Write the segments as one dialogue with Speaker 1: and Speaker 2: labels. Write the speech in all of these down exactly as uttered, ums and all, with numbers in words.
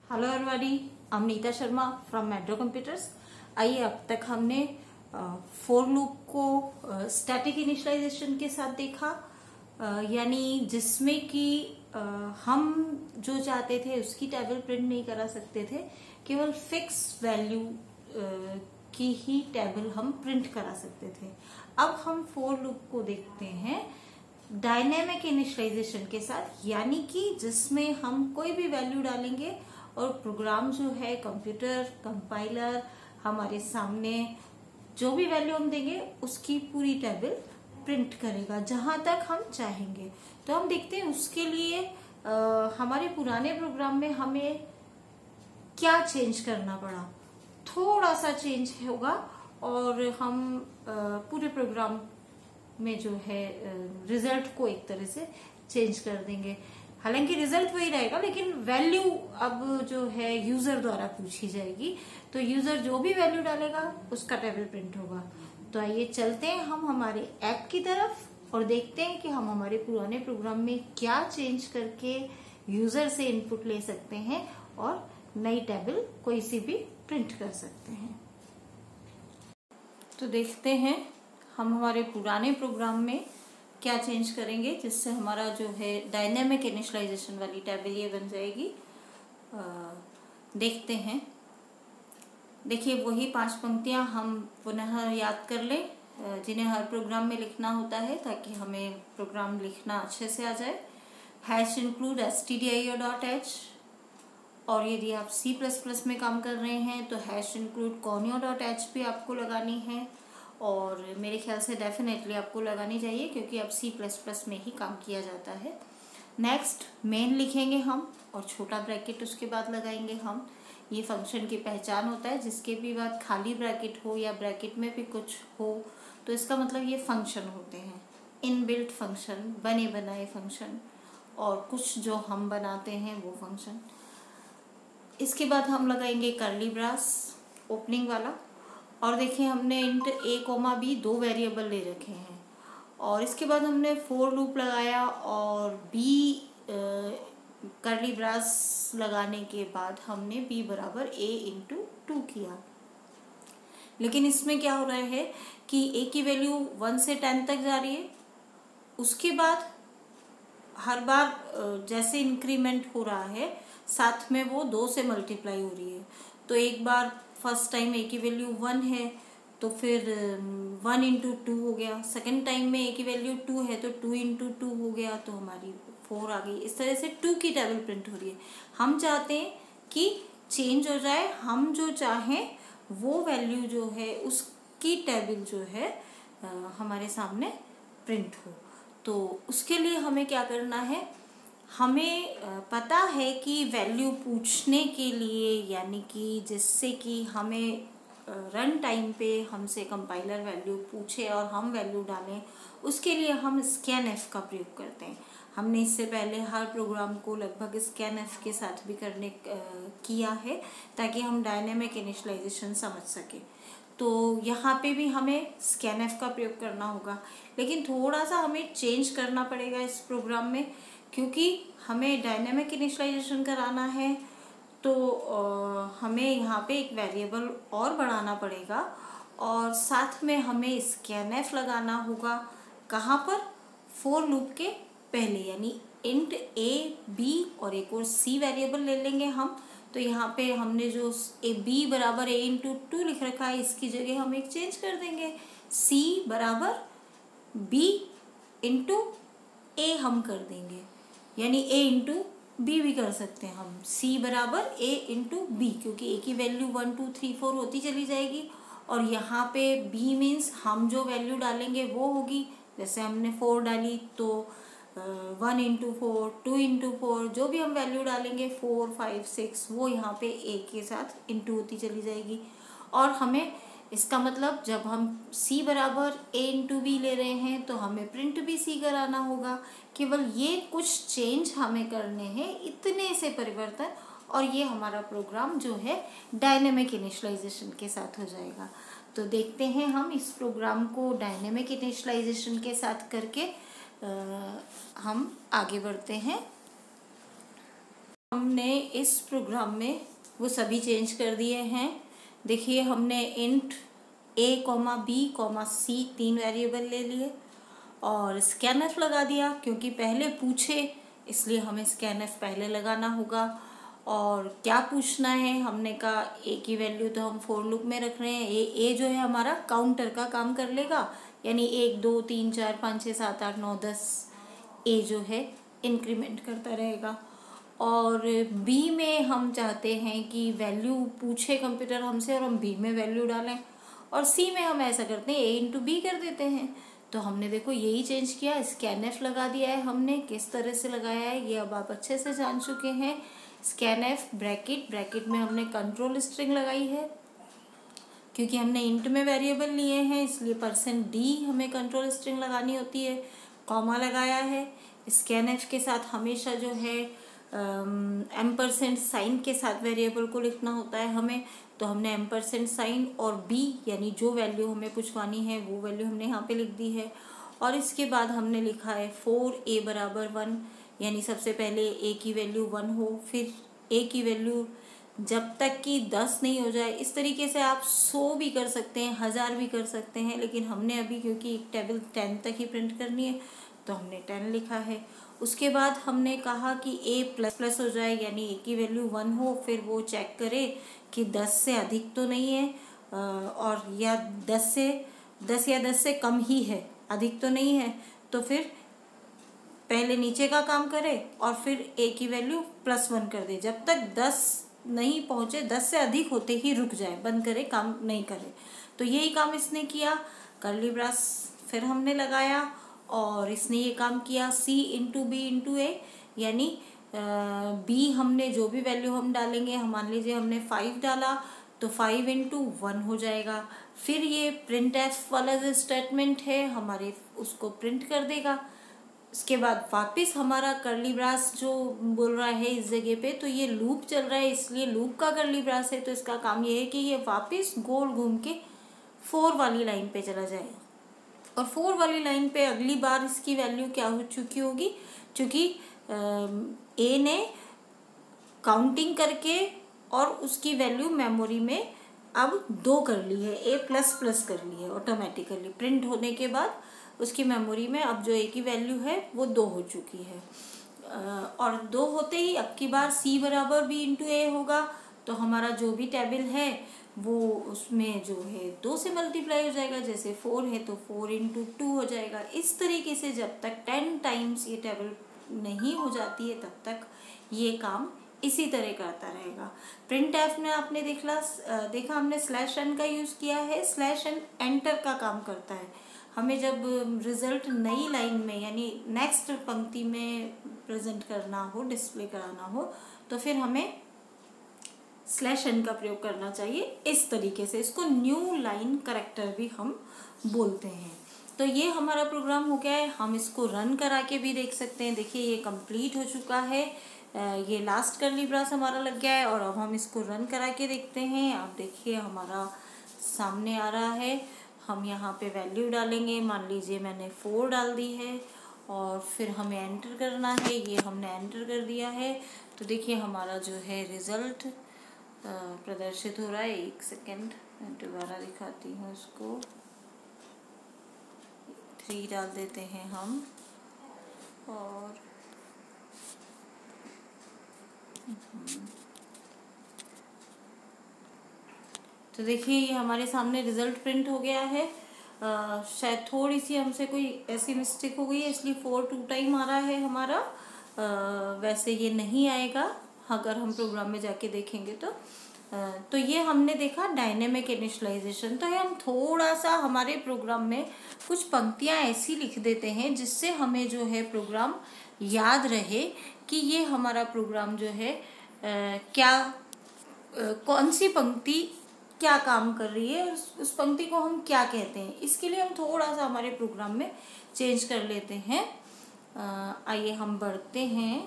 Speaker 1: Hello everybody, I am Neeta Sharma from metro computers. आइए, अब तक हमने फोर लूप को स्टैटिक इनिशियलाइजेशन के साथ देखा, uh, यानी जिसमें कि uh, हम जो चाहते थे उसकी टेबल प्रिंट नहीं करा सकते थे, केवल फिक्स वैल्यू uh, की ही टेबल हम प्रिंट करा सकते थे। अब हम फोर लूप को देखते हैं डायनेमिक इनिशियलाइजेशन के साथ, यानी कि जिसमें हम कोई भी वैल्यू डालेंगे और प्रोग्राम जो है कंप्यूटर कंपाइलर हमारे सामने जो भी वैल्यू हम देंगे उसकी पूरी टेबल प्रिंट करेगा जहां तक हम चाहेंगे। तो हम देखते हैं उसके लिए आ, हमारे पुराने प्रोग्राम में हमें क्या चेंज करना पड़ा। थोड़ा सा चेंज होगा और हम आ, पूरे प्रोग्राम में जो है रिजल्ट को एक तरह से चेंज कर देंगे। हालांकि रिजल्ट वही रहेगा, लेकिन वैल्यू अब जो है यूजर द्वारा पूछी जाएगी, तो यूजर जो भी वैल्यू डालेगा उसका टेबल प्रिंट होगा। तो आइए चलते हैं हम हमारे ऐप की तरफ और देखते हैं कि हम हमारे पुराने प्रोग्राम में क्या चेंज करके यूजर से इनपुट ले सकते हैं और नई टेबल कोई सी भी प्रिंट कर सकते हैं। तो देखते हैं हम हमारे पुराने प्रोग्राम में क्या चेंज करेंगे जिससे हमारा जो है डायनेमिक इनिशियलाइजेशन वाली टेबल ये बन जाएगी। आ, देखते हैं। देखिए, वही पांच पंक्तियां हम पुनः याद कर लें जिन्हें हर प्रोग्राम में लिखना होता है ताकि हमें प्रोग्राम लिखना अच्छे से आ जाए। Hash include S T D I O dot h, और यदि आप सी प्लस प्लस में काम कर रहे हैं तो hash include conio dot h भी आपको लगानी है, और मेरे ख्याल से डेफिनेटली आपको लगानी चाहिए क्योंकि अब सी प्लस प्लस में ही काम किया जाता है। नेक्स्ट मेन लिखेंगे हम और छोटा ब्रैकेट उसके बाद लगाएंगे हम। ये फंक्शन की पहचान होता है, जिसके भी बाद खाली ब्रैकेट हो या ब्रैकेट में भी कुछ हो तो इसका मतलब ये फंक्शन होते हैं, इनबिल्ट फंक्शन, बने बनाए फंक्शन, और कुछ जो हम बनाते हैं वो फंक्शन। इसके बाद हम लगाएंगे करली ब्रास ओपनिंग वाला, और देखिए हमने इंट ए कोमा बी दो वेरिएबल ले रखे हैं, और इसके बाद हमने फोर लूप लगाया और बी करली ब्रास लगाने के बाद हमने बी बराबर ए इंटू टू किया। लेकिन इसमें क्या हो रहा है कि ए की वैल्यू वन से टेन तक जा रही है, उसके बाद हर बार जैसे इंक्रीमेंट हो रहा है साथ में वो दो से मल्टीप्लाई हो रही है। तो एक बार फर्स्ट टाइम ए की वैल्यू वन है तो फिर वन इंटू टू हो गया, सेकेंड टाइम में ए की वैल्यू टू है तो टू इंटू टू हो गया, तो हमारी फोर आ गई। इस तरह से टू की टेबल प्रिंट हो रही है। हम चाहते हैं कि चेंज हो जाए, हम जो चाहें वो वैल्यू जो है उसकी टेबल जो है आ, हमारे सामने प्रिंट हो। तो उसके लिए हमें क्या करना है, हमें पता है कि वैल्यू पूछने के लिए, यानी कि जिससे कि हमें रन टाइम पे हमसे कंपाइलर वैल्यू पूछे और हम वैल्यू डालें, उसके लिए हम स्कैन एफ का प्रयोग करते हैं। हमने इससे पहले हर प्रोग्राम को लगभग स्कैन एफ के साथ भी करने किया है ताकि हम डायनेमिक इनिशियलाइजेशन समझ सके। तो यहाँ पे भी हमें स्कैन एफ का प्रयोग करना होगा, लेकिन थोड़ा सा हमें चेंज करना पड़ेगा इस प्रोग्राम में, क्योंकि हमें डायनेमिक इनिशियलाइजेशन कराना है तो आ, हमें यहाँ पे एक वेरिएबल और बढ़ाना पड़ेगा, और साथ में हमें स्कैन एफ लगाना होगा। कहाँ पर? फोर लूप के पहले, यानी इंट ए बी और एक और सी वेरिएबल ले लेंगे हम। तो यहाँ पे हमने जो ए बी बराबर ए इंटू टू लिख रखा है, इसकी जगह हम एक चेंज कर देंगे, सी बराबर बी इंटू ए हम कर देंगे, यानी ए इंटू बी भी कर सकते हैं हम। सी बराबर ए इंटू बी, क्योंकि ए की value one two three four होती चली जाएगी, और यहाँ पे बी मीन्स हम जो वैल्यू डालेंगे वो होगी। जैसे हमने फोर डाली तो one into four, two into four, जो भी हम वैल्यू डालेंगे फोर फाइव सिक्स, वो यहाँ पे ए के साथ इंटू होती चली जाएगी। और हमें इसका मतलब जब हम c बराबर a इंटू बी ले रहे हैं तो हमें प्रिंट भी c कराना होगा। केवल ये कुछ चेंज हमें करने हैं, इतने से परिवर्तन, और ये हमारा प्रोग्राम जो है डायनेमिक इनिशियलाइजेशन के साथ हो जाएगा। तो देखते हैं हम इस प्रोग्राम को डायनेमिक इनिशियलाइजेशन के साथ करके आ, हम आगे बढ़ते हैं। हमने इस प्रोग्राम में वो सभी चेंज कर दिए हैं। देखिए हमने int A comma B comma C तीन वेरिएबल ले लिए और स्कैनफ लगा दिया, क्योंकि पहले पूछे इसलिए हमें स्कैनफ पहले लगाना होगा। और क्या पूछना है, हमने कहा ए की वैल्यू तो हम फोर लूप में रख रहे हैं। ए ए जो है हमारा काउंटर का काम कर लेगा, यानी एक दो तीन चार पाँच छः सात आठ नौ दस ए जो है इंक्रीमेंट करता रहेगा। और बी में हम चाहते हैं कि वैल्यू पूछे कंप्यूटर हमसे और हम बी में वैल्यू डालें। और सी में हम ऐसा करते हैं ए इंटू बी कर देते हैं। तो हमने देखो यही चेंज किया, स्कैनफ लगा दिया है हमने। किस तरह से लगाया है ये अब आप अच्छे से जान चुके हैं। स्कैनफ ब्रैकेट ब्रैकेट में हमने कंट्रोल स्ट्रिंग लगाई है, क्योंकि हमने इंट में वेरिएबल लिए हैं इसलिए परसेंट डी हमें कंट्रोल स्ट्रिंग लगानी होती है। कॉमा लगाया है। स्कैनफ के साथ हमेशा जो है एम परसेंट साइन के साथ वेरिएबल को लिखना होता है हमें, तो हमने एम परसेंट साइन और बी यानी जो वैल्यू हमें पूछवानी है वो वैल्यू हमने यहाँ पे लिख दी है। और इसके बाद हमने लिखा है फोर ए बराबर वन, यानी सबसे पहले ए की वैल्यू वन हो, फिर ए की वैल्यू जब तक कि दस नहीं हो जाए। इस तरीके से आप सौ भी कर सकते हैं, हज़ार भी कर सकते हैं, लेकिन हमने अभी क्योंकि एक टेबल टेन तक ही प्रिंट करनी है तो हमने टेन लिखा है। उसके बाद हमने कहा कि ए प्लस प्लस हो जाए, यानी ए की वैल्यू वन हो, फिर वो चेक करे कि दस से अधिक तो नहीं है और या दस से दस या दस से कम ही है, अधिक तो नहीं है। तो फिर पहले नीचे का काम करे और फिर ए की वैल्यू प्लस वन कर दे, जब तक दस नहीं पहुँचे, दस से अधिक होते ही रुक जाए, बंद करे, काम नहीं करे। तो यही काम इसने किया। कर्ली ब्रास फिर हमने लगाया और इसने ये काम किया C into B into A, यानी बी हमने जो भी वैल्यू हम डालेंगे, हम मान लीजिए हमने फाइव डाला तो फाइव इंटू वन हो जाएगा। फिर ये प्रिंट एफ वाला जो स्टेटमेंट है हमारे उसको प्रिंट कर देगा। इसके बाद वापस हमारा कर्ली ब्रास जो बोल रहा है इस जगह पे, तो ये लूप चल रहा है इसलिए लूप का कर्ली ब्रास है, तो इसका काम ये है कि ये वापस गोल घूम के फोर वाली लाइन पे चला जाएगा। और फोर वाली लाइन पे अगली बार इसकी वैल्यू क्या हो चुकी होगी, क्योंकि ए ने काउंटिंग करके और उसकी वैल्यू मेमोरी में अब दो कर ली है, ए प्लस प्लस कर ली है ऑटोमेटिकली। प्रिंट होने के बाद उसकी मेमोरी में अब जो ए की वैल्यू है वो दो हो चुकी है। और दो होते ही अब की बार सी बराबर बी इंटू ए होगा, तो हमारा जो भी टेबल है वो उसमें जो है दो से मल्टीप्लाई हो जाएगा। जैसे फोर है तो फोर इंटू टू हो जाएगा। इस तरीके से जब तक टेन टाइम्स ये टेबल नहीं हो जाती है तब तक ये काम इसी तरह करता रहेगा। प्रिंट एफ में आपने देखला देखा हमने स्लैश एन का यूज़ किया है। स्लैश एन एंटर का काम करता है। हमें जब रिजल्ट नई लाइन में यानी नेक्स्ट पंक्ति में प्रेजेंट करना हो, डिस्प्ले कराना हो, तो फिर हमें स्लैश एन का प्रयोग करना चाहिए। इस तरीके से इसको न्यू लाइन करेक्टर भी हम बोलते हैं। तो ये हमारा प्रोग्राम हो गया है। हम इसको रन करा के भी देख सकते हैं। देखिए ये कंप्लीट हो चुका है। ये लास्ट कर्ली ब्रास हमारा लग गया है और अब हम इसको रन करा के देखते हैं। आप देखिए हमारा सामने आ रहा है। हम यहाँ पे वैल्यू डालेंगे। मान लीजिए मैंने फोर डाल दी है और फिर हमें एंटर करना है। ये हमने एंटर कर दिया है। तो देखिए हमारा जो है रिज़ल्ट प्रदर्शित हो रहा है। एक सेकेंड मैं दोबारा दिखाती हूँ इसको। थ्री डाल देते हैं हम और तो देखिए ये हमारे सामने रिज़ल्ट प्रिंट हो गया है। आ, शायद थोड़ी सी हमसे कोई ऐसी मिस्टेक हो गई है इसलिए फोर टू टाइम आ रहा है हमारा। आ, वैसे ये नहीं आएगा अगर हम प्रोग्राम में जाके देखेंगे तो। आ, तो ये हमने देखा डायनेमिक इनिशियलाइजेशन। तो है हम थोड़ा सा हमारे प्रोग्राम में कुछ पंक्तियाँ ऐसी लिख देते हैं जिससे हमें जो है प्रोग्राम याद रहे कि ये हमारा प्रोग्राम जो है आ, क्या आ, कौन सी पंक्ति क्या काम कर रही है, उस, उस पंक्ति को हम क्या कहते हैं। इसके लिए हम थोड़ा सा हमारे प्रोग्राम में चेंज कर लेते हैं। आइए हम बढ़ते हैं।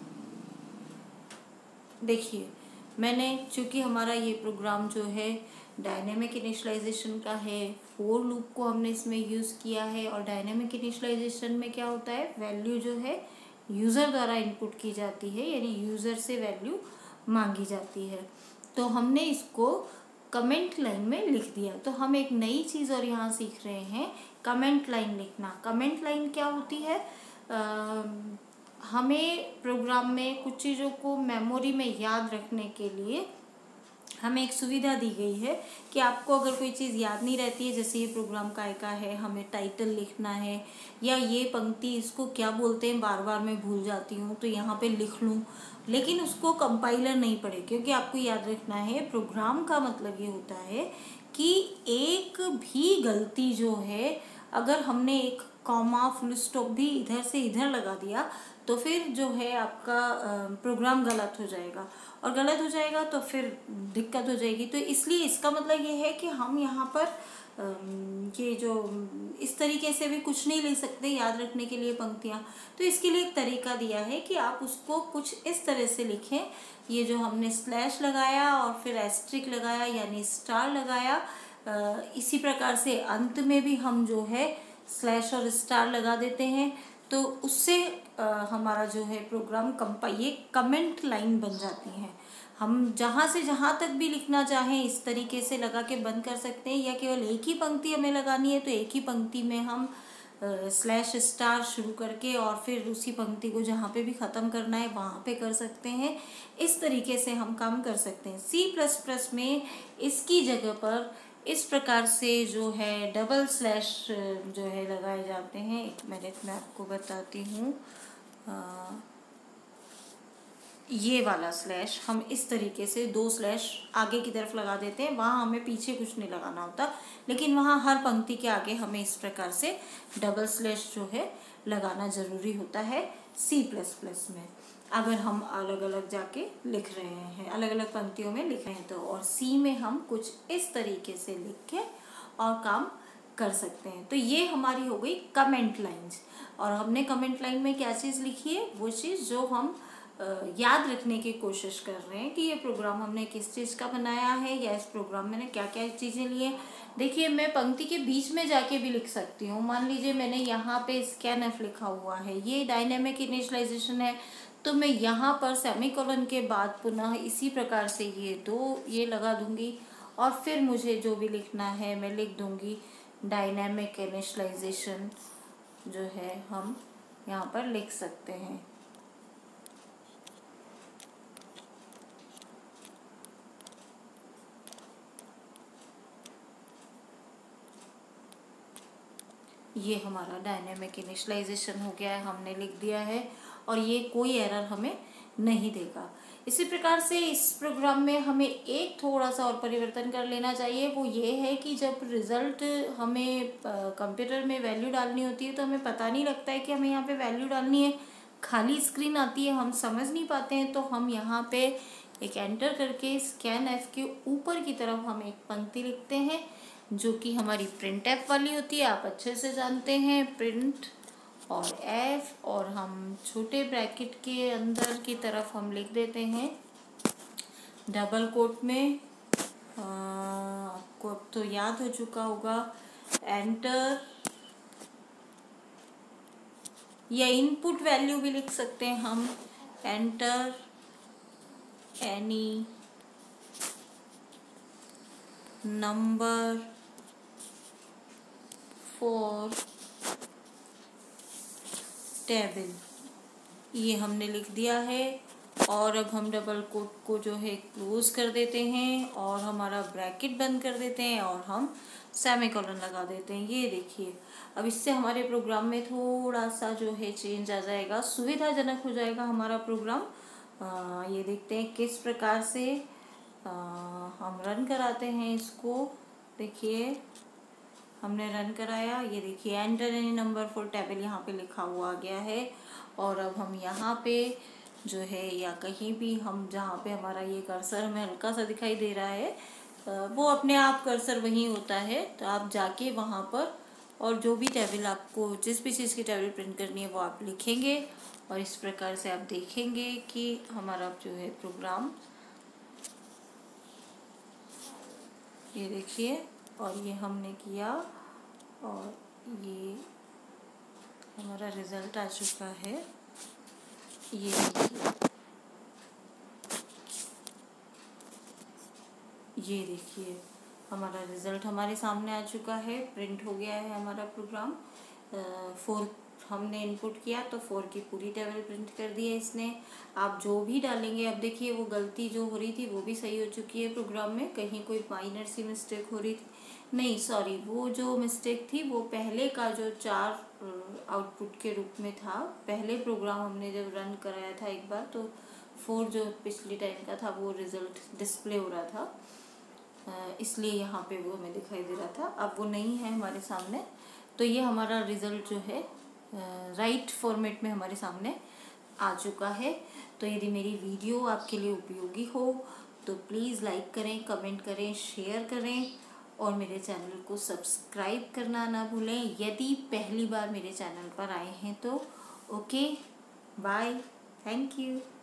Speaker 1: देखिए मैंने चूँकि हमारा ये प्रोग्राम जो है डायनेमिक इनिशियलाइजेशन का है, फोर लूप को हमने इसमें यूज़ किया है। और डायनेमिक इनिशियलाइजेशन में क्या होता है, वैल्यू जो है यूज़र द्वारा इनपुट की जाती है, यानी यूज़र से वैल्यू मांगी जाती है। तो हमने इसको कमेंट लाइन में लिख दिया। तो हम एक नई चीज़ और यहाँ सीख रहे हैं, कमेंट लाइन लिखना। कमेंट लाइन क्या होती है, आ, हमें प्रोग्राम में कुछ चीज़ों को मेमोरी में याद रखने के लिए हमें एक सुविधा दी गई है कि आपको अगर कोई चीज़ याद नहीं रहती है, जैसे ये प्रोग्राम का आइका है, हमें टाइटल लिखना है, या ये पंक्ति इसको क्या बोलते हैं बार बार मैं भूल जाती हूँ, तो यहाँ पे लिख लूँ, लेकिन उसको कंपाइलर नहीं पढ़े, क्योंकि आपको याद रखना है प्रोग्राम का मतलब ये होता है कि एक भी गलती जो है, अगर हमने एक कॉमा फुल स्टॉप भी इधर से इधर लगा दिया तो फिर जो है आपका प्रोग्राम गलत हो जाएगा, और गलत हो जाएगा तो फिर दिक्कत हो जाएगी। तो इसलिए इसका मतलब ये है कि हम यहाँ पर ये जो इस तरीके से भी कुछ नहीं ले सकते याद रखने के लिए पंक्तियाँ। तो इसके लिए एक तरीका दिया है कि आप उसको कुछ इस तरह से लिखें। ये जो हमने स्लैश लगाया और फिर एस्ट्रिक लगाया यानी स्टार लगाया, इसी प्रकार से अंत में भी हम जो है स्लैश और स्टार लगा देते हैं। तो उससे आ, हमारा जो है प्रोग्राम कंपाइल, ये कमेंट लाइन बन जाती हैं। हम जहाँ से जहाँ तक भी लिखना चाहें इस तरीके से लगा के बंद कर सकते हैं, या केवल एक ही पंक्ति हमें लगानी है तो एक ही पंक्ति में हम स्लैश स्टार शुरू करके और फिर उसी पंक्ति को जहाँ पे भी ख़त्म करना है वहाँ पे कर सकते हैं। इस तरीके से हम काम कर सकते हैं। सी प्लस प्लस में इसकी जगह पर इस प्रकार से जो है डबल स्लैश जो है लगाए जाते हैं। एक मिनट में आपको बताती हूँ। ये वाला स्लैश हम इस तरीके से दो स्लैश आगे की तरफ लगा देते हैं, वहाँ हमें पीछे कुछ नहीं लगाना होता, लेकिन वहाँ हर पंक्ति के आगे हमें इस प्रकार से डबल स्लैश जो है लगाना ज़रूरी होता है सी प्लस प्लस में, अगर हम अलग अलग जाके लिख रहे हैं, अलग अलग पंक्तियों में लिख रहे हैं तो। और सी में हम कुछ इस तरीके से लिख के और काम कर सकते हैं। तो ये हमारी हो गई कमेंट लाइन्स। और हमने कमेंट लाइन में क्या चीज़ लिखी है, वो चीज़ जो हम याद रखने की कोशिश कर रहे हैं कि ये प्रोग्राम हमने किस चीज़ का बनाया है, या इस प्रोग्राम में क्या क्या चीज़ें ली हैं। देखिए, मैं पंक्ति के बीच में जाके भी लिख सकती हूँ। मान लीजिए मैंने यहाँ पे स्कैनएफ लिखा हुआ है, ये डायनेमिक इनिशियलाइजेशन है, तो मैं यहाँ पर सेमीकोलन के बाद पुनः इसी प्रकार से ये दो ये लगा दूंगी, और फिर मुझे जो भी लिखना है मैं लिख दूंगी डायनेमिक इनिशियलाइजेशन जो है हम यहाँ पर लिख सकते हैं। ये हमारा डायनेमिक इनिशियलाइजेशन हो गया है, हमने लिख दिया है, और ये कोई एरर हमें नहीं देगा। इसी प्रकार से इस प्रोग्राम में हमें एक थोड़ा सा और परिवर्तन कर लेना चाहिए, वो ये है कि जब रिज़ल्ट हमें कंप्यूटर में वैल्यू डालनी होती है तो हमें पता नहीं लगता है कि हमें यहाँ पे वैल्यू डालनी है, खाली स्क्रीन आती है, हम समझ नहीं पाते हैं। तो हम यहाँ पे एक एंटर करके स्कैन एफ के ऊपर की तरफ हम एक पंक्ति लिखते हैं जो कि हमारी प्रिंट एफ वाली होती है, आप अच्छे से जानते हैं, प्रिंट और एफ, और हम छोटे ब्रैकेट के अंदर की तरफ हम लिख देते हैं डबल कोट में, आपको अब तो याद हो चुका होगा, एंटर, या इनपुट वैल्यू भी लिख सकते हैं हम, enter any number for table, ये हमने लिख दिया है। और अब हम डबल कोट को जो है क्लोज कर देते हैं और हमारा ब्रैकेट बंद कर देते हैं और हम सेमीकोलन लगा देते हैं। ये देखिए, अब इससे हमारे प्रोग्राम में थोड़ा सा जो है चेंज आ जाएगा, सुविधाजनक हो जाएगा हमारा प्रोग्राम। आ, ये देखते हैं किस प्रकार से आ, हम रन कराते हैं इसको। देखिए, हमने रन कराया, ये देखिए enter any number for table यहाँ पे लिखा हुआ आ गया है। और अब हम यहाँ पे जो है, या कहीं भी हम जहाँ पे हमारा ये कर्सर हमें हल्का सा दिखाई दे रहा है, वो अपने आप कर्सर वहीं होता है, तो आप जाके वहाँ पर और जो भी टेबल आपको, जिस भी चीज़ की टेबल प्रिंट करनी है वो आप लिखेंगे, और इस प्रकार से आप देखेंगे कि हमारा जो है प्रोग्राम ये देखिए, और ये हमने किया और ये हमारा रिज़ल्ट आ चुका है। ये देखिए, ये देखिए हमारा रिज़ल्ट हमारे सामने आ चुका है, प्रिंट हो गया है हमारा प्रोग्राम। फोर हमने इनपुट किया तो फोर की पूरी टेबल प्रिंट कर दी है इसने। आप जो भी डालेंगे, अब देखिए वो गलती जो हो रही थी वो भी सही हो चुकी है प्रोग्राम में, कहीं कोई माइनर सी मिस्टेक हो रही थी नहीं, सॉरी, वो जो मिस्टेक थी वो पहले का जो चार आउटपुट के रूप में था, पहले प्रोग्राम हमने जब रन कराया था एक बार, तो फोर जो पिछली टाइम का था वो रिज़ल्ट डिस्प्ले हो रहा था, इसलिए यहाँ पे वो हमें दिखाई दे रहा था। अब वो नहीं है हमारे सामने, तो ये हमारा रिज़ल्ट जो है राइट फॉर्मेट में हमारे सामने आ चुका है। तो यदि मेरी वीडियो आपके लिए उपयोगी हो तो प्लीज़ लाइक करें, कमेंट करें, शेयर करें और मेरे चैनल को सब्सक्राइब करना ना भूलें यदि पहली बार मेरे चैनल पर आए हैं तो। Okay, bye, thank you.